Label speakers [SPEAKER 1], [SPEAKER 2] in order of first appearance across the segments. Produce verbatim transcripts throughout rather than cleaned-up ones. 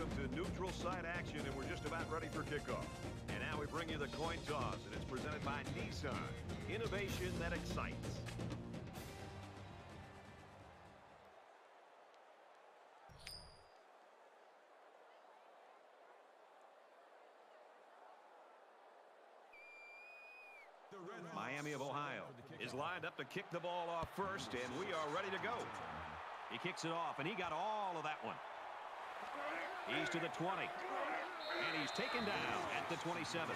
[SPEAKER 1] welcome to neutral site action, and we're just about ready for kickoff. And now we bring you the coin toss, and it's presented by Nissan. Innovation that excites. Miami of Ohio is lined up to kick the ball off first, and we are ready to go. He kicks it off, and he got all of that one. He's to the twenty, and he's taken down at the twenty-seven.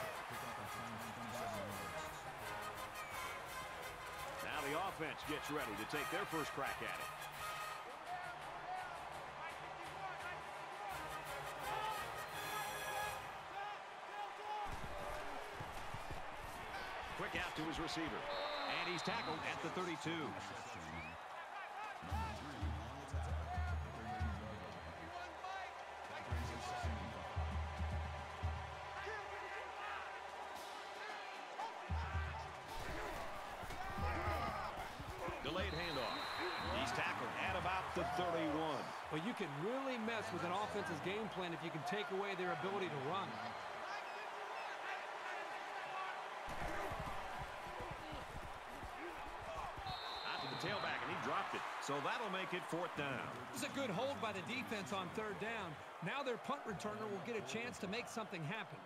[SPEAKER 1] Now the offense gets ready to take their first crack at it. Quick out to his receiver, and he's tackled at the thirty-two. Delayed handoff. He's tackled at about the thirty-one.
[SPEAKER 2] Well, you can really mess with an offense's game plan if you can take away their ability to run.
[SPEAKER 1] Tailback, and he dropped it. So that'll make it fourth down.
[SPEAKER 2] It was a good hold by the defense on third down. Now their punt returner will get a chance to make something happen.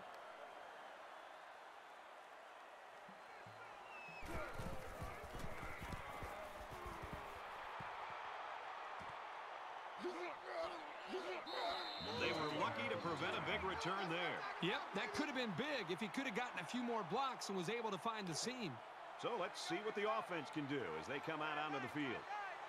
[SPEAKER 1] They were lucky to prevent a big return there.
[SPEAKER 2] Yep, that could have been big if he could have gotten a few more blocks and was able to find the seam.
[SPEAKER 1] So let's see what the offense can do as they come out onto the field.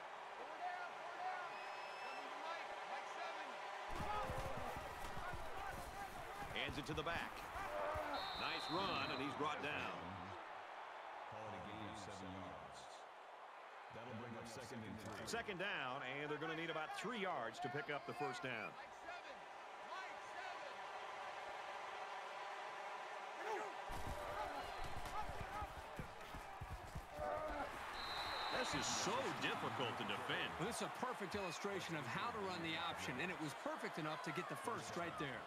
[SPEAKER 1] Hands it to the back. Nice run, and he's brought down.
[SPEAKER 3] Call it a gain of seven yards. That'll bring up second and three.
[SPEAKER 1] Second down, and they're going to need about three yards to pick up the first down. This is so difficult to defend.
[SPEAKER 2] Well, this is a perfect illustration of how to run the option, and it was perfect enough to get the first right there.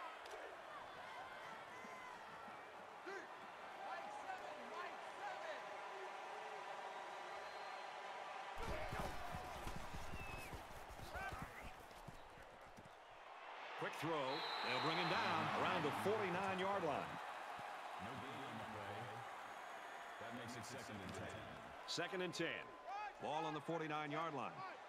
[SPEAKER 1] Quick throw. They'll bring him down around the forty-nine yard line.
[SPEAKER 3] No big on the play. That makes it second and ten.
[SPEAKER 1] Second and ten. Ball on the forty-nine yard line.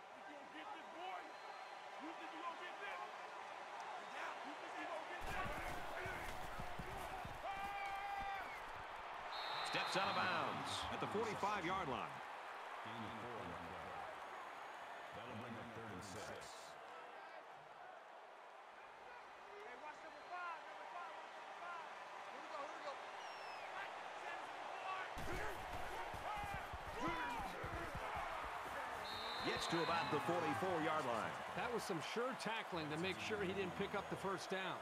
[SPEAKER 1] Steps out of bounds at the forty-five yard line.
[SPEAKER 3] Gain of four on the play. That'll bring up third and six.
[SPEAKER 1] Gets to about the forty-four yard line.
[SPEAKER 2] That was some sure tackling to make sure he didn't pick up the first down.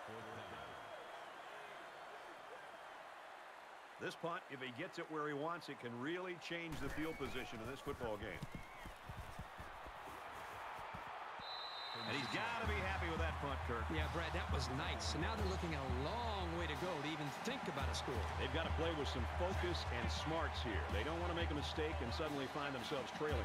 [SPEAKER 1] This punt, if he gets it where he wants it, can really change the field position in this football game. And he's got to be happy with that punt, Kirk.
[SPEAKER 2] Yeah, Brad, that was nice. And now they're looking at a long way to go to even think about a score.
[SPEAKER 1] They've got to play with some focus and smarts here. They don't want to make a mistake and suddenly find themselves trailing.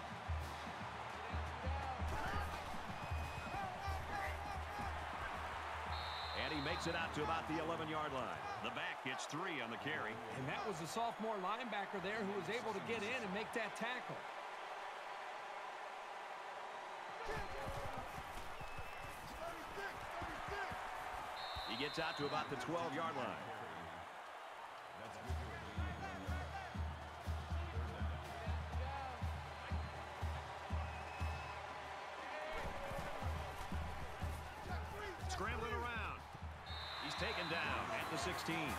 [SPEAKER 1] And he makes it out to about the eleven yard line. The back gets three on the carry.
[SPEAKER 2] And that was the sophomore linebacker there who was able to get in and make that tackle.
[SPEAKER 1] He gets out to about the twelve yard line. Scrambling around. He's taken down at the sixteen.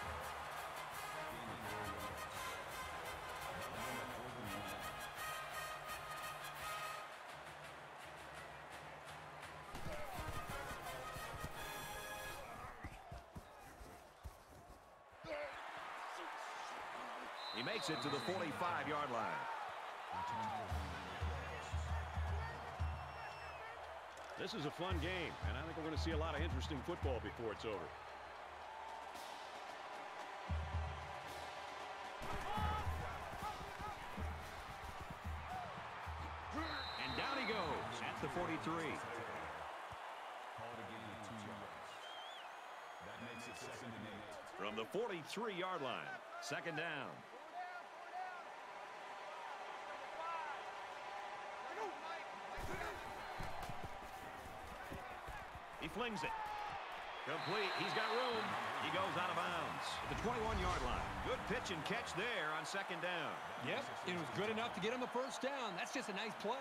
[SPEAKER 1] He makes it to the forty-five yard line. This is a fun game, and I think we're going to see a lot of interesting football before it's over. And down he goes at the forty-three.
[SPEAKER 3] Called a gain of two yards. That makes it second and eight.
[SPEAKER 1] From the forty-three yard line, second down. He flings it. Complete. He's got room. He goes out of bounds at the twenty-one yard line. Good pitch and catch there on second down.
[SPEAKER 2] Yep, it was good enough to get him the first down. That's just a nice play.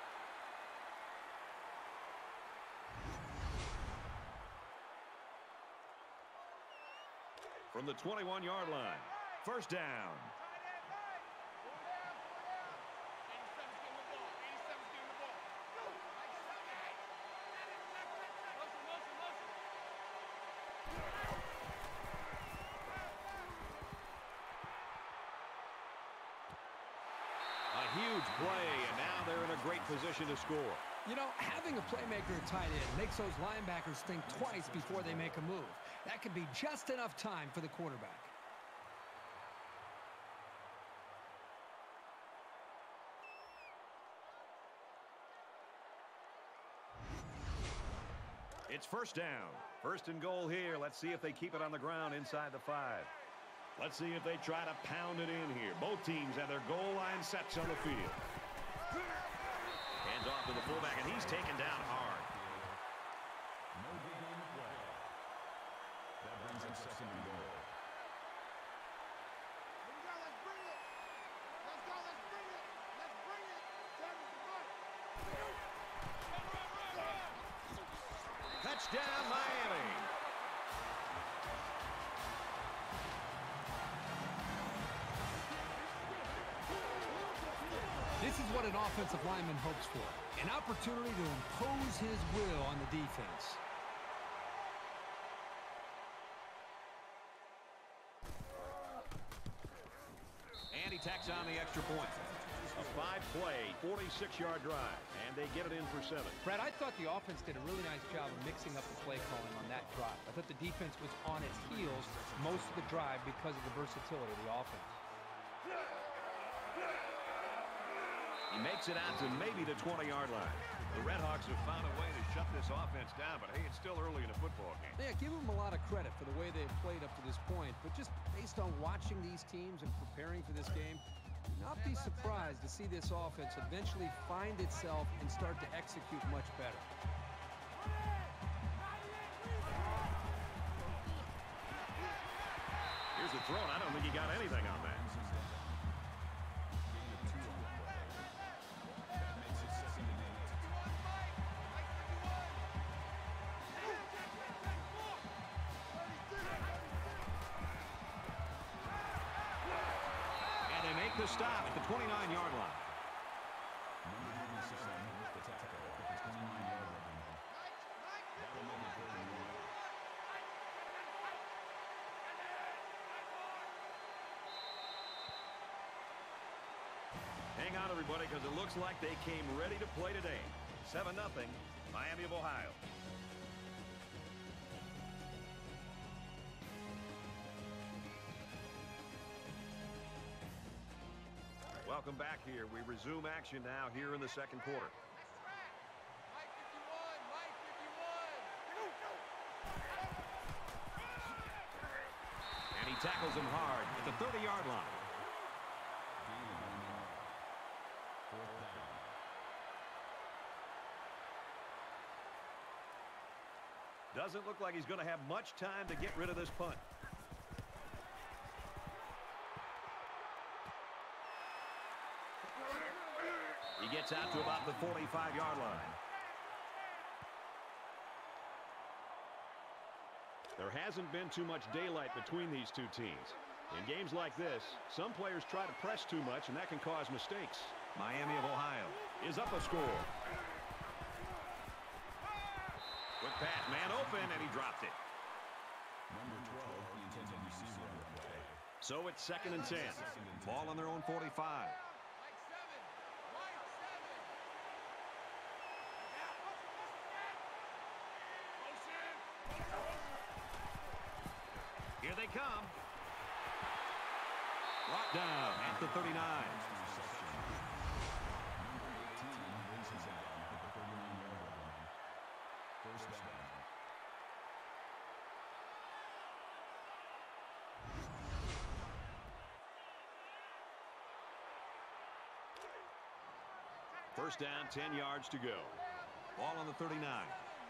[SPEAKER 1] From the twenty-one yard line, first down. Huge play, and now they're in a great position to score.
[SPEAKER 2] You know, having a playmaker at tight end makes those linebackers think twice before they make a move. That could be just enough time for the quarterback.
[SPEAKER 1] It's first down. First and goal here. Let's see if they keep it on the ground inside the five. Let's see if they try to pound it in here. Both teams have their goal line sets on the field. Hands off to the fullback, and he's taken down hard.
[SPEAKER 3] No big on the play. That brings up second and goal.
[SPEAKER 4] Let's bring it. Let's go. Let's bring it. Let's bring it. Travis, come on.
[SPEAKER 1] Touchdown, Miami.
[SPEAKER 2] This is what an offensive lineman hopes for. An opportunity to impose his will on the defense.
[SPEAKER 1] And he tacks on the extra point. A five-play, forty-six yard drive, and they get it in for seven.
[SPEAKER 2] Brad, I thought the offense did a really nice job of mixing up the play calling on that drive. I thought the defense was on its heels most of the drive because of the versatility of the offense.
[SPEAKER 1] He makes it out to maybe the twenty yard line. The Redhawks have found a way to shut this offense down, but hey, it's still early in a football game.
[SPEAKER 2] Yeah, give them a lot of credit for the way they've played up to this point, but just based on watching these teams and preparing for this game, do not be surprised to see this offense eventually find itself and start to execute much better.
[SPEAKER 1] Here's the throw, and I don't think he got anything on that. The stop at the twenty-nine yard line. Hang on, everybody, because it looks like they came ready to play today. seven nothing, Miami of Ohio. Welcome back here. We resume action now here in the second quarter. And he tackles him hard at the thirty yard line. Doesn't look like he's going to have much time to get rid of this punt. He gets out to about the forty-five yard line. There hasn't been too much daylight between these two teams. In games like this, some players try to press too much, and that can cause mistakes. Miami of Ohio is up a score. Quick pass, man open, and he dropped it.
[SPEAKER 3] Number twelve, the intended receiver on the play.
[SPEAKER 1] So it's second and ten. Ball on their own forty-five. come. Brought down at the thirty-nine.
[SPEAKER 3] First down.
[SPEAKER 1] First down, ten yards to go. Ball on the thirty-nine.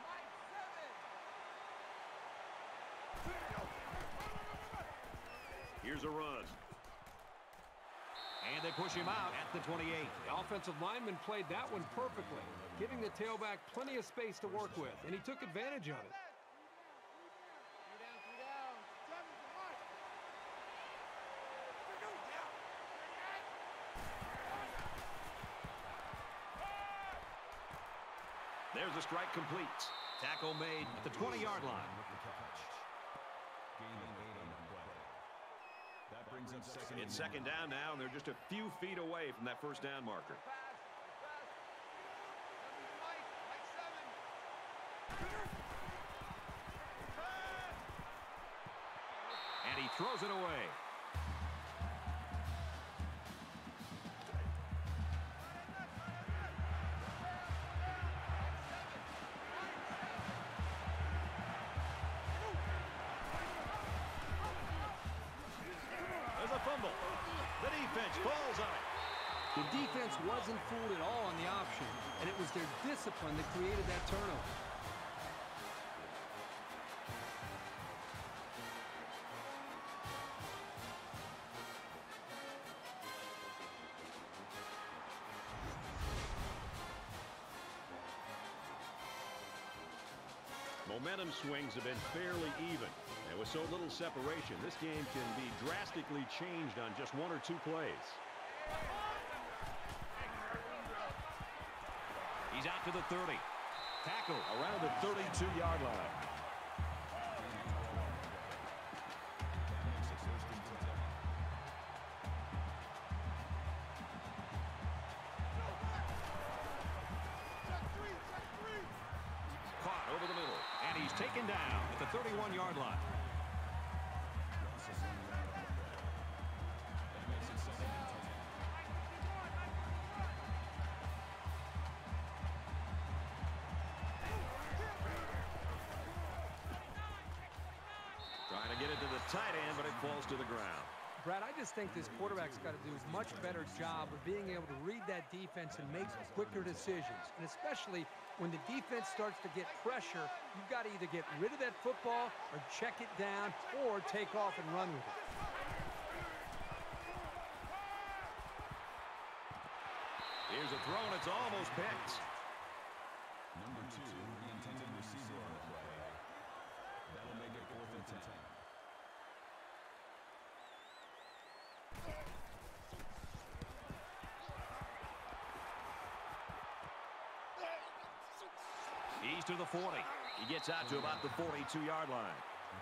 [SPEAKER 1] Here's a run. And they push him out at the twenty-eight.
[SPEAKER 2] The offensive lineman played that one perfectly, giving the tailback plenty of space to work with, and he took advantage of it.
[SPEAKER 1] There's a strike complete. Tackle made at the twenty-yard line.
[SPEAKER 3] That brings up second.
[SPEAKER 1] It's second down now, and they're just a few feet away from that first down marker. And he throws it away. The defense falls on it.
[SPEAKER 2] The defense wasn't fooled at all on the option, and it was their discipline that created that turnover.
[SPEAKER 1] Momentum swings have been fairly even. And with so little separation, this game can be drastically changed on just one or two plays. He's out to the thirty. Tackle around the thirty-two-yard line. Caught over the middle. And he's taken down at the thirty-one-yard line. Trying to get it to the tight end, but it falls to the ground.
[SPEAKER 2] Brad, I just think this quarterback's got to do a much better job of being able to read that defense and make quicker decisions. And especially when the defense starts to get pressure, you've got to either get rid of that football or check it down or take off and run with it.
[SPEAKER 1] Here's a throw, and it's almost picked.
[SPEAKER 3] Number two, the intended receiver on the play. That'll make it fourth and ten.
[SPEAKER 1] He's to the forty. He gets out to about the forty-two-yard line.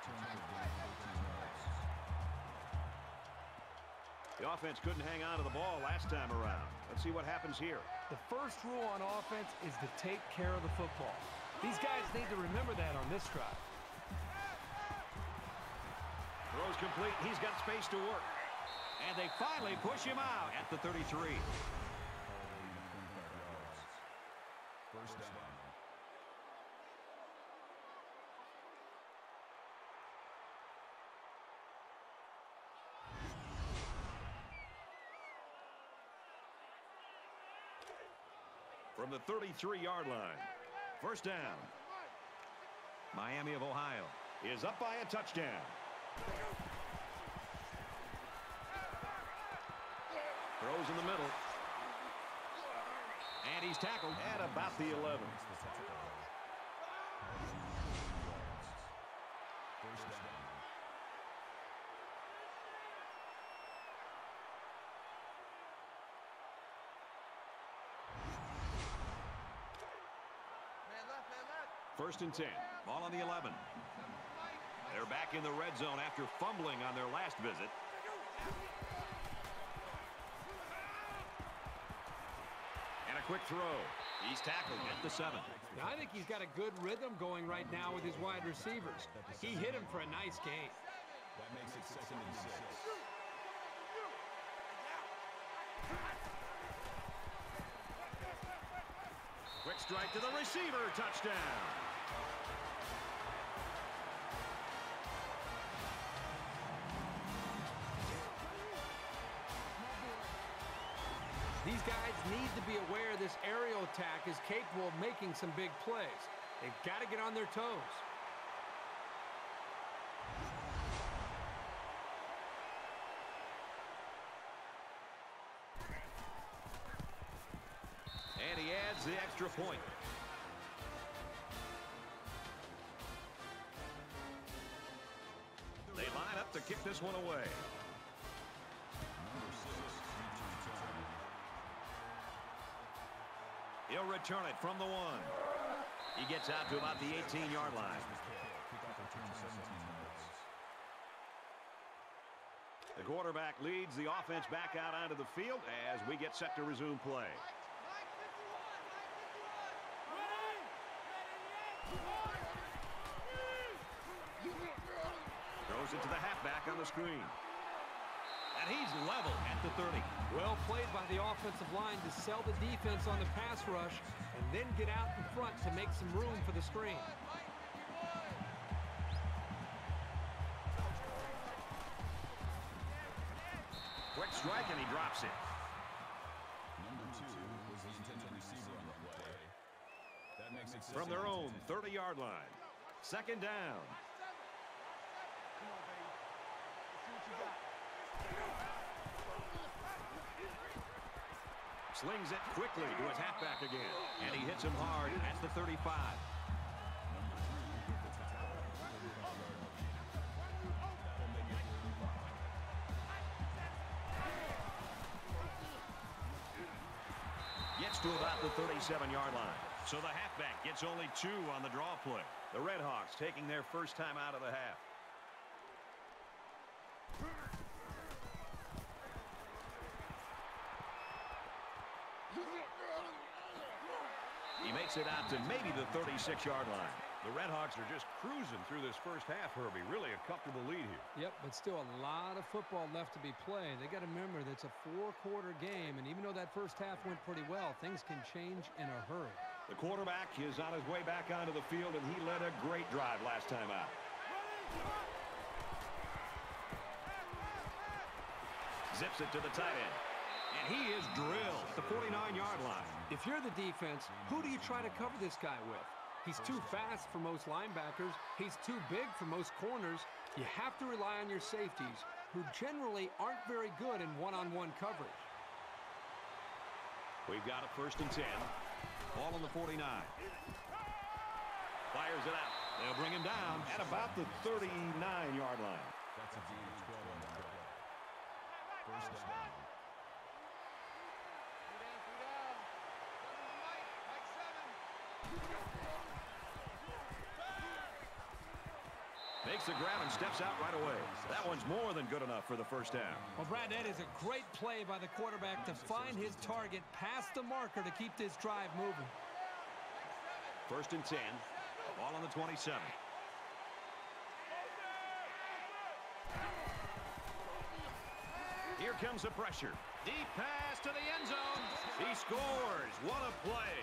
[SPEAKER 1] The offense couldn't hang on to the ball last time around. Let's see what happens here.
[SPEAKER 2] The first rule on offense is to take care of the football. These guys need to remember that on this drive.
[SPEAKER 1] Throws complete. He's got space to work. And they finally push him out at the thirty-three.
[SPEAKER 3] First down.
[SPEAKER 1] From the thirty-three-yard line. First down. Miami of Ohio is up by a touchdown. Throws in the middle. And he's tackled at about the eleven.
[SPEAKER 3] First down.
[SPEAKER 1] First and ten. Ball on the eleven. They're back in the red zone after fumbling on their last visit. And a quick throw. He's tackled at the seven.
[SPEAKER 2] Now, I think he's got a good rhythm going right now with his wide receivers. He hit him for a nice gain.
[SPEAKER 3] That makes it second and six.
[SPEAKER 1] Quick strike to the receiver. Touchdown.
[SPEAKER 2] These guys need to be aware this aerial attack is capable of making some big plays. They've got to get on their toes.
[SPEAKER 1] And he adds the extra point. They line up to kick this one away. He'll return it from the one. He gets out to about the eighteen-yard line. The quarterback leads the offense back out onto the field as we get set to resume play. Throws it to the halfback on the screen. And he's level at the thirty.
[SPEAKER 2] Well played by the offensive line to sell the defense on the pass rush and then get out in front to make some room for the screen.
[SPEAKER 1] Quick strike, and he drops it.
[SPEAKER 3] Number two was the intended receiver on the play. That makes it
[SPEAKER 1] From their own thirty-yard line. Second down. Slings it quickly to his halfback again. And he hits him hard at the thirty-five. Gets to about the thirty-seven-yard line. So the halfback gets only two on the draw play. The Redhawks taking their first time out of the half. He makes it out to maybe the thirty-six-yard line. The Redhawks are just cruising through this first half, Herbie. Really a comfortable lead here.
[SPEAKER 2] Yep, but still a lot of football left to be played. They got to remember that's a four-quarter game, and even though that first half went pretty well, things can change in a hurry.
[SPEAKER 1] The quarterback is on his way back onto the field, and he led a great drive last time out. Zips it to the tight end. And he is drilled at the forty-nine-yard line.
[SPEAKER 2] If you're the defense, who do you try to cover this guy with? He's too fast for most linebackers. He's too big for most corners. You have to rely on your safeties, who generally aren't very good in one-on-one coverage.
[SPEAKER 1] We've got a first and ten. Ball on the forty-nine. Fires it out. They'll bring him down at about the thirty-nine-yard line.
[SPEAKER 3] That's a gain of twelve on the play. First down.
[SPEAKER 1] Makes the grab and steps out right away. That one's more than good enough for the first down.
[SPEAKER 2] Well, Brad, that is a great play by the quarterback to find his target past the marker to keep this drive moving.
[SPEAKER 1] First and ten. Ball on the twenty-seven. Here comes the pressure. Deep pass to the end zone. He scores. What a play.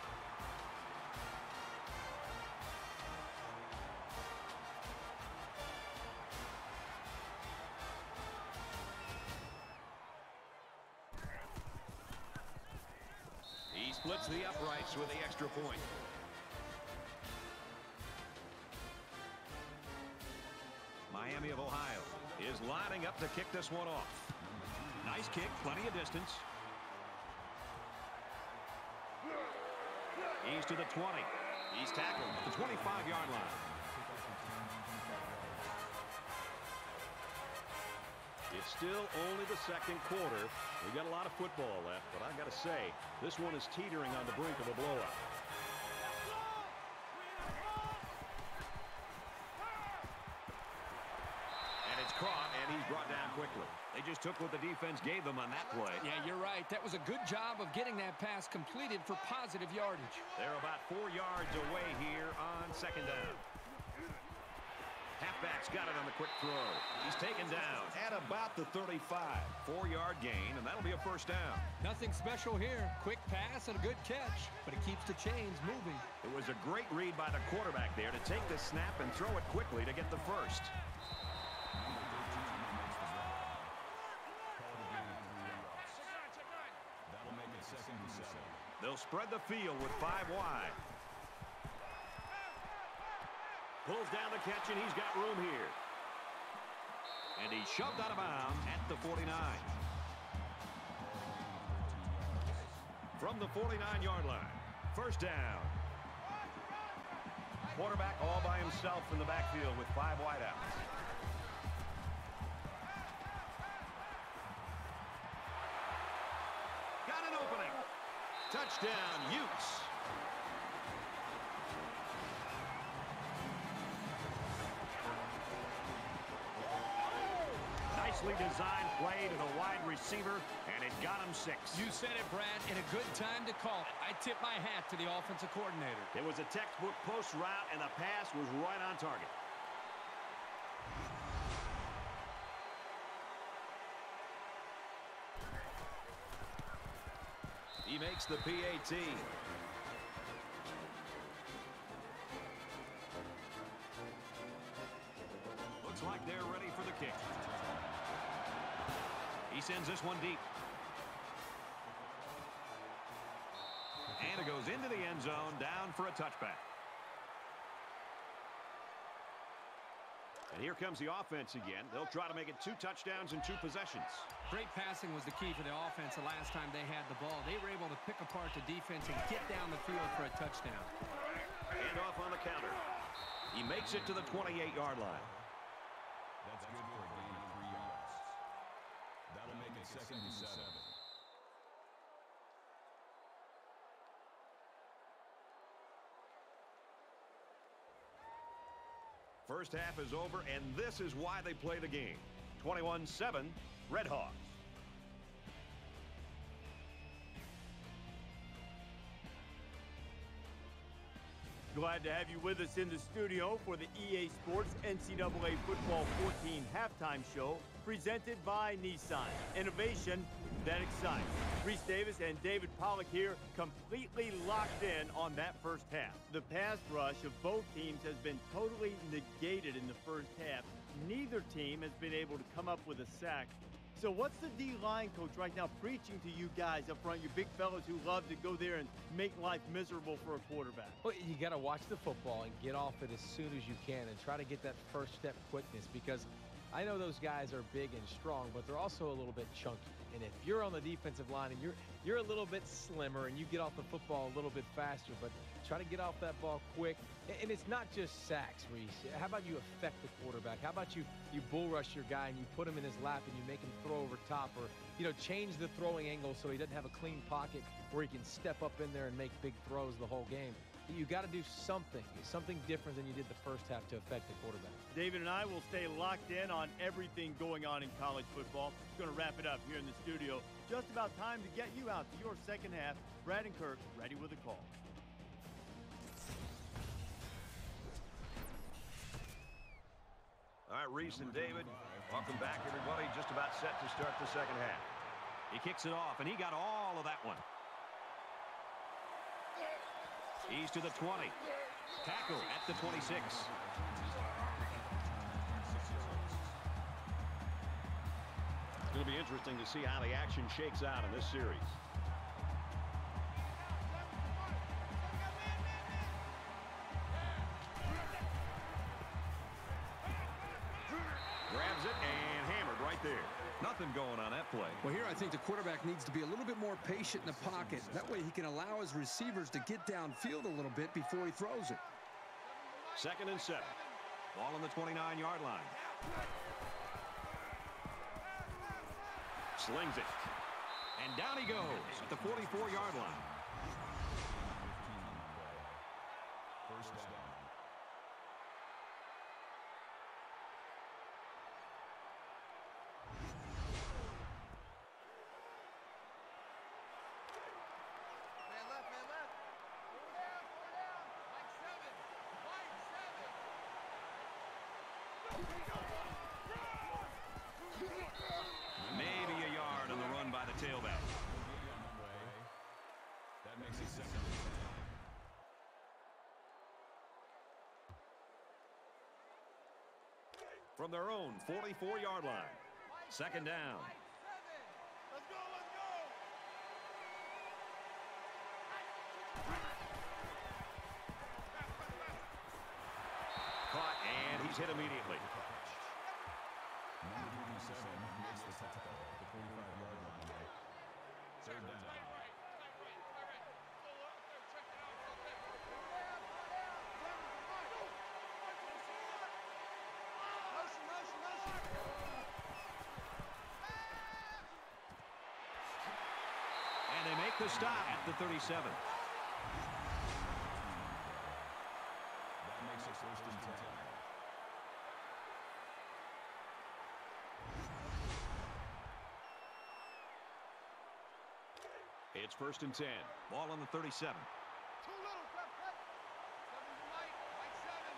[SPEAKER 1] He splits the uprights with the extra point. Miami of Ohio is lining up to kick this one off. Nice kick, plenty of distance. He's to the twenty. He's tackled at the twenty-five-yard line. It's still only the second quarter. We've got a lot of football left, but I've got to say, this one is teetering on the brink of a blowout. And it's caught, and he's brought down quickly. They just took what the defense gave them on that play.
[SPEAKER 2] Yeah, you're right. That was a good job of getting that pass completed for positive yardage.
[SPEAKER 1] They're about four yards away here on second down. Halfback Scott's got it on the quick throw. He's taken down at about the thirty-five. Four-yard gain, and that'll be a first down.
[SPEAKER 2] Nothing special here. Quick pass and a good catch, but it keeps the chains moving.
[SPEAKER 1] It was a great read by the quarterback there to take the snap and throw it quickly to get the first.
[SPEAKER 3] That'll make it second and seven.
[SPEAKER 1] They'll spread the field with five wide. Pulls down the catch, and he's got room here. And he's shoved out of bounds at the forty-nine. From the forty-nine-yard line, first down. Quarterback all by himself in the backfield with five wideouts. Got an opening. Touchdown, Utes. Nicely designed play to the wide receiver, and it got him six.
[SPEAKER 2] You said it, Brad, and a good time to call it. I tip my hat to the offensive coordinator.
[SPEAKER 1] It was a textbook post route, and the pass was right on target. He makes the P A T. Looks like they're ready for the kick. He sends this one deep. And it goes into the end zone, down for a touchback. And here comes the offense again. They'll try to make it two touchdowns in two possessions.
[SPEAKER 2] Great passing was the key for the offense the last time they had the ball. They were able to pick apart the defense and get down the field for a touchdown.
[SPEAKER 1] And off on the counter. He makes it to the twenty-eight-yard line.
[SPEAKER 3] That's good for a gain of three yards. That'll make it second and seven.
[SPEAKER 1] First half is over, and this is why they play the game. twenty-one seven, Red Hawks.
[SPEAKER 5] Glad to have you with us in the studio for the E A Sports N C double A Football fourteen halftime show presented by Nissan. Innovation that excites. Reese Davis and David Pollack here, completely locked in on that first half. The pass rush of both teams has been totally negated in the first half. Neither team has been able to come up with a sack. So what's the D-line coach right now preaching to you guys up front, you big fellas who love to go there and make life miserable for a quarterback?
[SPEAKER 6] Well, you got to watch the football and get off it as soon as you can and try to get that first step quickness, because I know those guys are big and strong, but they're also a little bit chunky. And if you're on the defensive line and you're you're a little bit slimmer and you get off the football a little bit faster, but try to get off that ball quick. And it's not just sacks, Reese. How about you affect the quarterback? How about you you bull rush your guy and you put him in his lap and you make him throw over top, or you know, change the throwing angle so he doesn't have a clean pocket where he can step up in there and make big throws the whole game. You got to do something, something different than you did the first half to affect the quarterback.
[SPEAKER 5] David and I will stay locked in on everything going on in college football. We're going to wrap it up here in the studio. Just about time to get you out to your second half. Brad and Kirk ready with a call.
[SPEAKER 1] All right, Reese and David, welcome back, everybody. Just about set to start the second half. He kicks it off, and he got all of that one. He's to the twenty. Tackle at the twenty-six. It's going to be interesting to see how the action shakes out in this series. Grabs it and hammered right there. Nothing going on that play.
[SPEAKER 2] Well, here I think the quarterback needs to be a little bit more patient in the pocket. That way he can allow his receivers to get downfield a little bit before he throws it.
[SPEAKER 1] Second and seven. Ball on the twenty-nine-yard line. Slings it. And down he goes at the forty-four-yard line.
[SPEAKER 3] First down.
[SPEAKER 4] Man left, man left. Four down, four down. Mike seven. Mike seven.
[SPEAKER 1] from their own forty-four-yard line. Second down.
[SPEAKER 4] Let's go, let's go.
[SPEAKER 1] Caught, and he's hit immediately.
[SPEAKER 3] Number thirty-seven makes the tackle at the forty-five-yard line. Third down.
[SPEAKER 4] Motion, motion, motion.
[SPEAKER 1] And they make the stop at the thirty-seven.
[SPEAKER 3] That makes it first and ten.
[SPEAKER 1] It's first and ten. Ball on the thirty-seven.
[SPEAKER 4] Too little, cut, cut. Seven's Mike, Mike seven.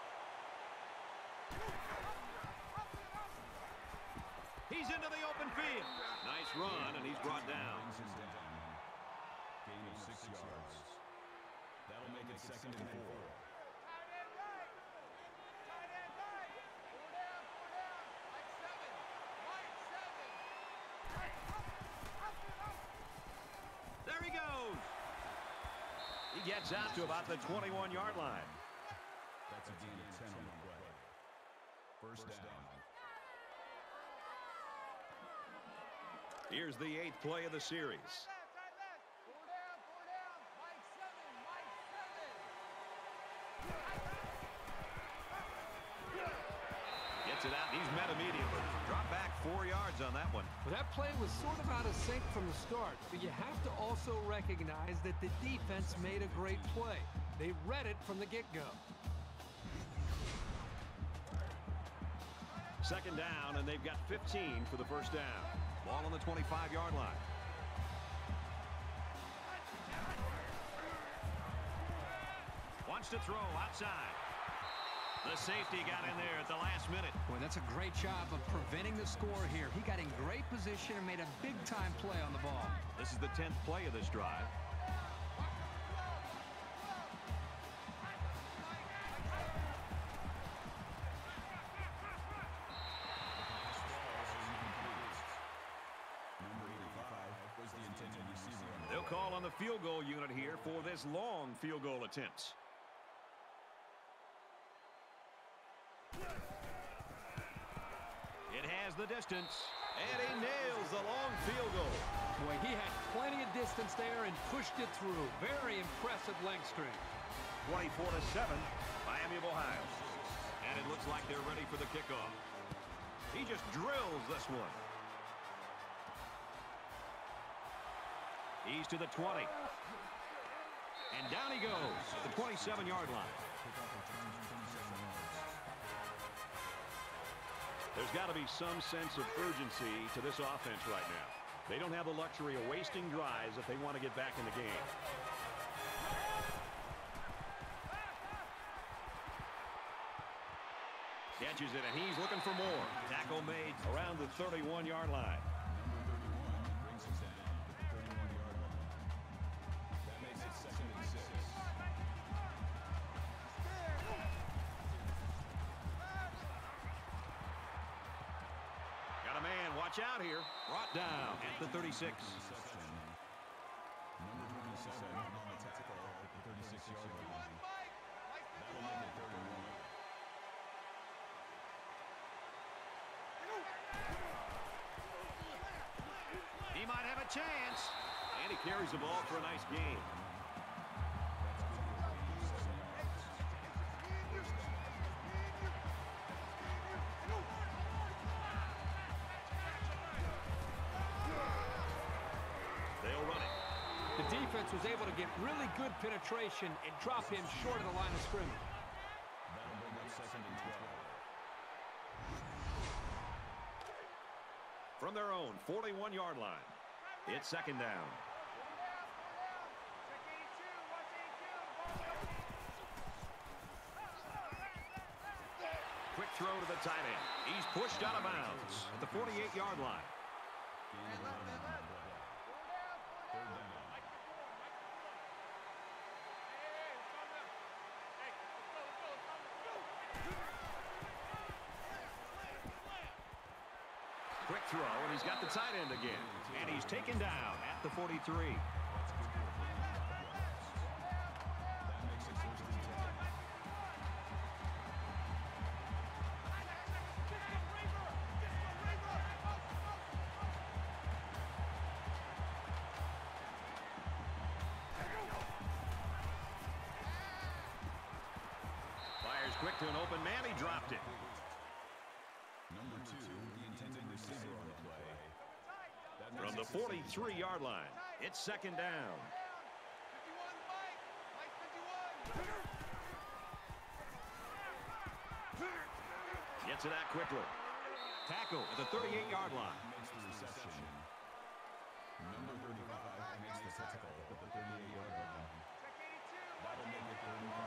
[SPEAKER 1] He's into the open field. Nice run, and he's brought down.
[SPEAKER 3] Brings him down. Gain of six yards. That'll make it second and four.
[SPEAKER 4] Tight end right. Tight end right. Four down, four down. Mike seven. Mike seven. Right, up, up, up.
[SPEAKER 1] There he goes. He gets out to about the twenty-one-yard line.
[SPEAKER 3] That's a gain of ten on the play. First down.
[SPEAKER 1] Here's the eighth play of the series.
[SPEAKER 4] Left, right, left. Four down, four down. Mike seven, Mike seven.
[SPEAKER 1] Gets it out. He's met immediately. Drop back four yards on that one.
[SPEAKER 2] Well, that play was sort of out of sync from the start, but you have to also recognize that the defense made a great play. They read it from the get-go.
[SPEAKER 1] Second down, and they've got fifteen for the first down. Ball on the twenty-five-yard line. Wants to throw outside. The safety got in there at the last minute.
[SPEAKER 2] Boy, that's a great job of preventing the score here. He got in great position and made a big-time play on the ball.
[SPEAKER 1] This is the tenth play of this drive.
[SPEAKER 3] Number eighty-five was the intended receiver.
[SPEAKER 1] They'll call on the field goal unit here for this long field goal attempt. It has the distance, and he nails the long field goal.
[SPEAKER 2] Boy, he had plenty of distance there and pushed it through. Very impressive leg strength.
[SPEAKER 1] twenty-four to seven, Miami of Ohio. And it looks like they're ready for the kickoff. He just drills this one. He's to the twenty. And down he goes at the twenty-seven-yard line. There's got to be some sense of urgency to this offense right now. They don't have the luxury of wasting drives if they want to get back in the game. Catches it, and he's looking for more. Tackle made around the thirty-one-yard line.
[SPEAKER 3] Number thirty-one brings him down at the thirty-one-yard line. That makes it second and six.
[SPEAKER 1] Got a man, watch out here. Brought down at the thirty-six.
[SPEAKER 3] Reception. Number thirty-seven on the tackle at the thirty-six-yard line. That'll make it thirty-one.
[SPEAKER 1] He might have a chance. And he carries the ball for a nice gain. They'll run it.
[SPEAKER 2] The defense was able to get really good penetration and drop him short of the line of scrimmage.
[SPEAKER 3] That'll bring up second and twelve.
[SPEAKER 1] From their own forty-one-yard line, it's second down. Quick throw to the tight end. He's pushed out of bounds at the forty-eight-yard line.
[SPEAKER 3] Gain of eleven on the play. Third down.
[SPEAKER 1] Quick throw, and he's got the tight end again. And he's taken down at the forty-three. Fires quick to an open man. He dropped it.
[SPEAKER 3] Number two, the intended receiver on the play. That
[SPEAKER 1] From the
[SPEAKER 3] makes it
[SPEAKER 1] forty-three yard line, it's second down.
[SPEAKER 4] fifty-one, Mike. Mike, fifty-one.
[SPEAKER 1] Gets it out quickly. Tackle at the thirty-eight yard line.
[SPEAKER 3] makes the reception. Number thirty-five makes the tackle at the thirty-eight yard line.
[SPEAKER 4] Check eighty-two.
[SPEAKER 3] That'll make it third and five.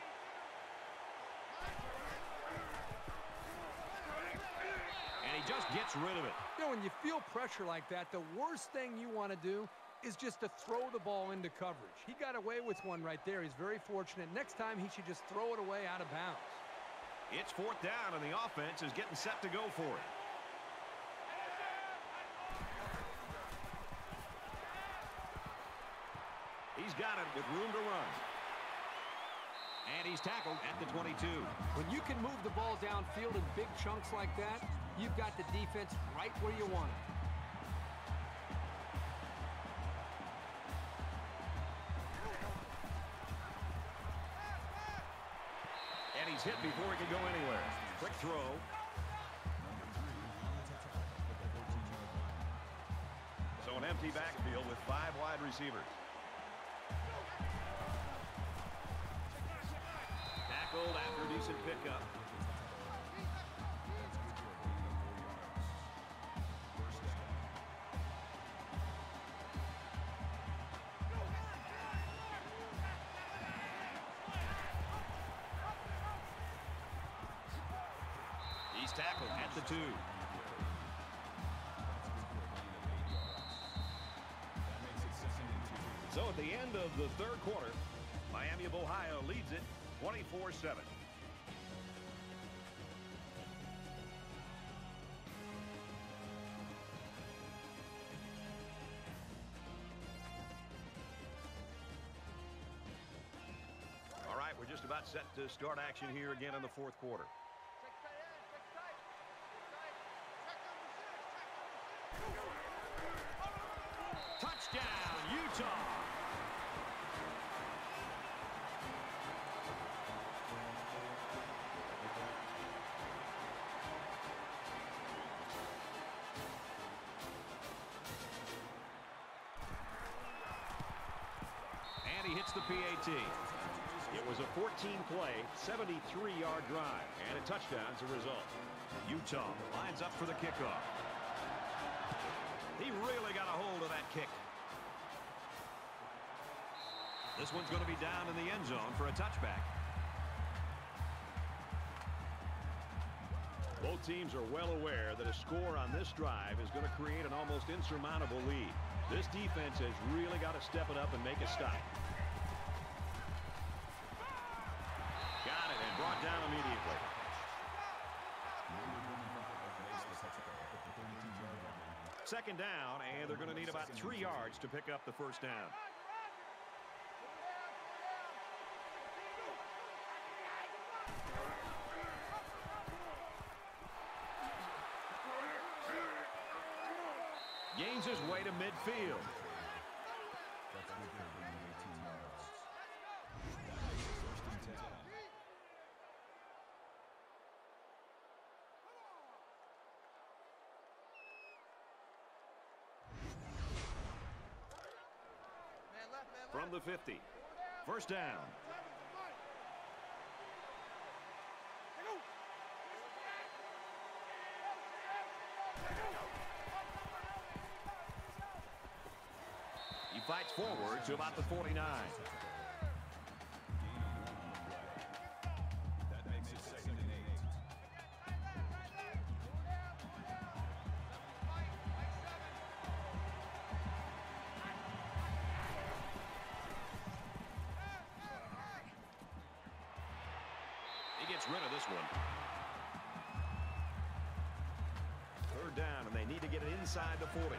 [SPEAKER 1] And he just gets rid of it.
[SPEAKER 2] You know, when you feel pressure like that, the worst thing you want to do is just to throw the ball into coverage. He got away with one right there. He's very fortunate. Next time, he should just throw it away out of bounds.
[SPEAKER 1] It's fourth down, and the offense is getting set to go for it. He's got it with room to run. And he's tackled at the twenty-two.
[SPEAKER 2] When you can move the ball downfield in big chunks like that, you've got the defense right where you want it.
[SPEAKER 1] And he's hit before he can go anywhere. Quick throw. So an empty backfield with five wide receivers. Tackled after a decent pickup. He's tackled at the two. So at the end of the third quarter, Miami of Ohio leads it twenty-four seven. All right, we're just about set to start action here again in the fourth quarter.
[SPEAKER 4] Check tight end. Check tight. Check tight. Check number six. Check number six.
[SPEAKER 1] Touchdown, Utah! And he hits the P A T. It was a fourteen play, seventy-three yard drive, and a touchdown as a result. Utah lines up for the kickoff. He really got a hold of that kick. This one's going to be down in the end zone for a touchback. Both teams are well aware that a score on this drive is going to create an almost insurmountable lead. This defense has really got to step it up and make a stop. Got it and brought down immediately. Second down, and they're going to need about three yards to pick up the first down. Gains his way to midfield.
[SPEAKER 4] Man left, man left.
[SPEAKER 1] From the fifty. First down. He fights forward to about the forty-nine.
[SPEAKER 3] That makes it second and eight.
[SPEAKER 1] He gets rid of this one. Third down, and they need to get it inside the forty.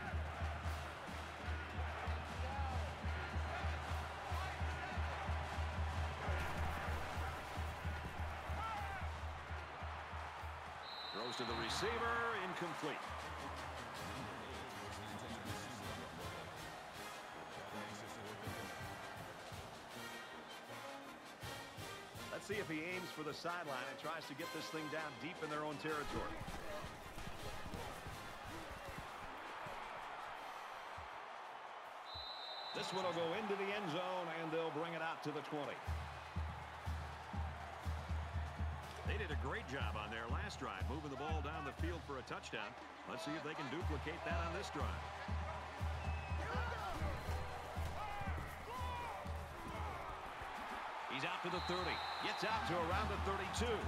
[SPEAKER 1] Throws to the receiver, incomplete. Let's see if he aims for the sideline and tries to get this thing down deep in their own territory. This one will go into the end zone, and they'll bring it out to the twenty. They did a great job on their last drive, moving the ball down the field for a touchdown. Let's see if they can duplicate that on this drive. He's out to the thirty. Gets out to around the thirty-two.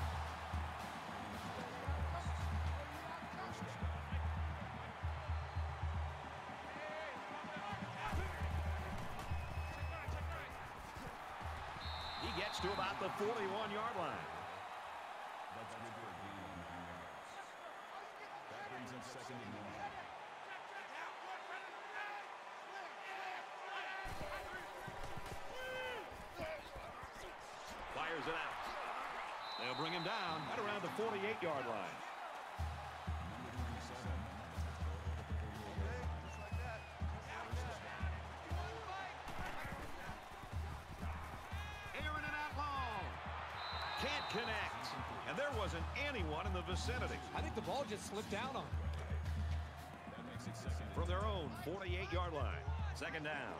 [SPEAKER 1] He gets to about the forty-one-yard line.
[SPEAKER 3] That's good for a gain of nine yards. That brings up second and one.
[SPEAKER 1] Fires it out. They'll bring him down at around the forty-eight-yard line. Aaron and out long. Can't connect. And there wasn't anyone in the vicinity.
[SPEAKER 2] I think the ball just slipped out on him.
[SPEAKER 3] That makes it second.
[SPEAKER 1] From their own forty-eight-yard line. Second down.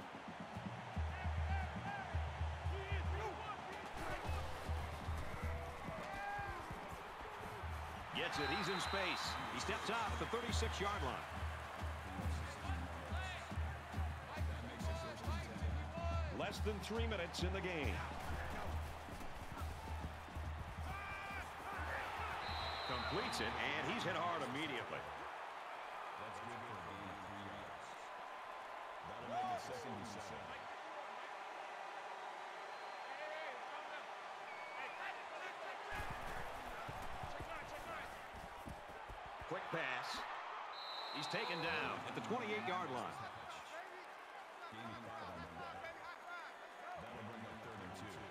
[SPEAKER 1] Gets it. He's in space. He steps out at the thirty-six-yard line. Less than three minutes in the game. Completes it, and he's hit hard immediately.
[SPEAKER 3] That's good for a gain of three yards. That'll make it second and seven.
[SPEAKER 1] Quick pass. He's taken down at the twenty-eight-yard line.
[SPEAKER 3] Gain of five on the play. That'll bring up third and two.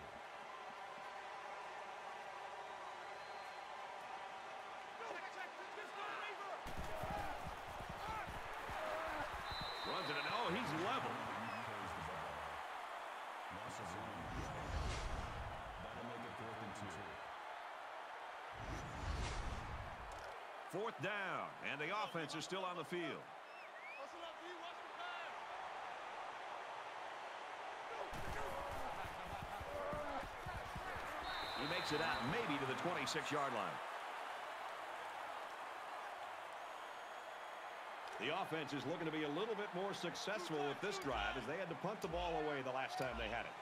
[SPEAKER 1] Runs it, and oh, he's level.
[SPEAKER 3] Carries the ball. Loss of one. That'll make it fourth and two.
[SPEAKER 1] Fourth down, and the offense is still on the field. He makes it out maybe to the twenty-six-yard line. The offense is looking to be a little bit more successful with this drive as they had to punt the ball away the last time they had it.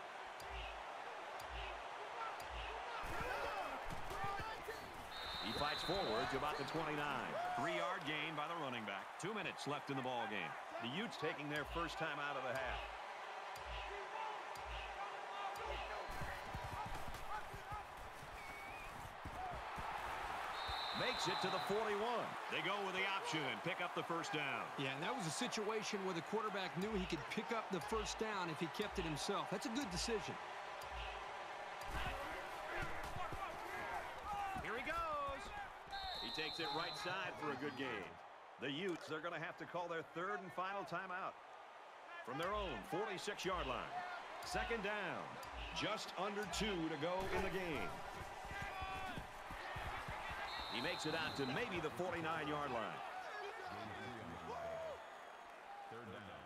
[SPEAKER 1] He fights forward to about the twenty-nine. Three-yard gain by the running back. Two minutes left in the ball game. The Utes taking their first time out of the half. Makes it to the forty-one. They go with the option and pick up the first down.
[SPEAKER 2] Yeah, and that was a situation where the quarterback knew he could pick up the first down if he kept it himself. That's a good decision.
[SPEAKER 1] Here he goes. He takes it right side for a good gain. The Utes, they're going to have to call their third and final timeout from their own forty-six-yard line. Second down. Just under two to go in the game. He makes it out to maybe the forty-nine-yard line.
[SPEAKER 3] Gain of three on the play. Third down.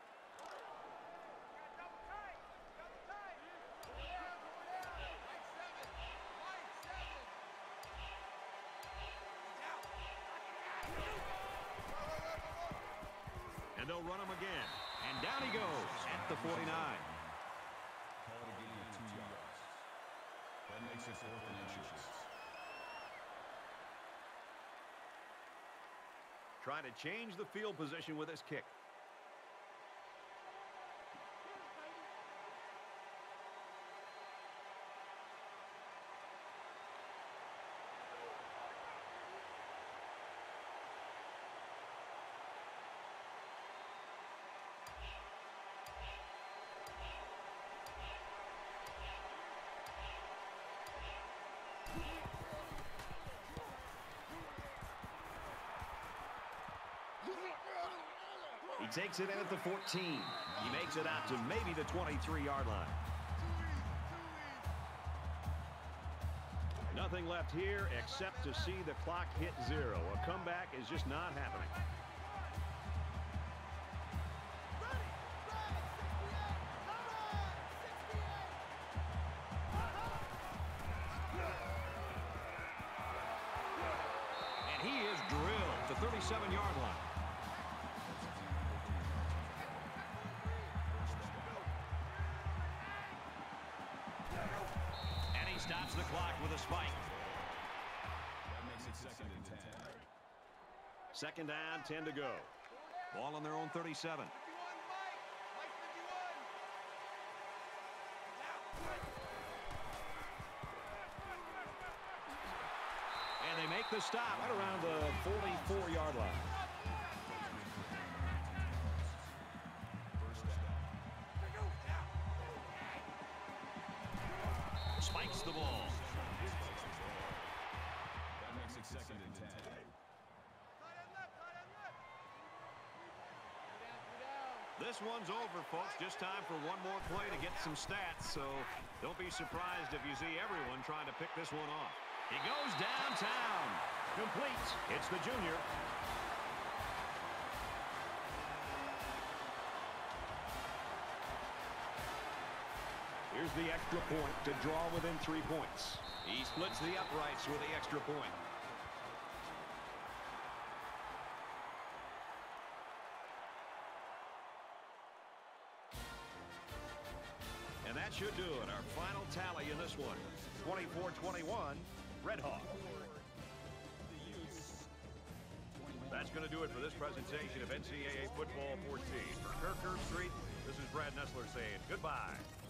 [SPEAKER 1] And they'll run him again. And down he goes at the forty-nine.
[SPEAKER 3] Call it a gain of two yards. That makes it fourth and inches.
[SPEAKER 1] Trying to change the field position with his kick. He takes it in at the fourteen. He makes it out to maybe the twenty-three yard line. Nothing left here except to see the clock hit zero. A comeback is just not happening. And he is drilled to thirty-seven yard line. Stops the clock with a spike.
[SPEAKER 3] That makes it second and ten.
[SPEAKER 1] Second down, ten to go. Ball on their own thirty-seven. And they make the stop right around the forty-four yard line. Spikes the ball.
[SPEAKER 3] That makes it second and ten.
[SPEAKER 1] This one's over, folks. Just time for one more play to get some stats, so don't be surprised if you see everyone trying to pick this one off. He goes downtown. Complete. It's the junior. Here's the extra point to draw within three points. He splits the uprights with the extra point. And that should do it. Our final tally in this one. twenty-four twenty-one, Red Hawk. That's going to do it for this presentation of N C double A Football fourteen. For Kirk Herbstreit, this is Brad Nessler saying goodbye.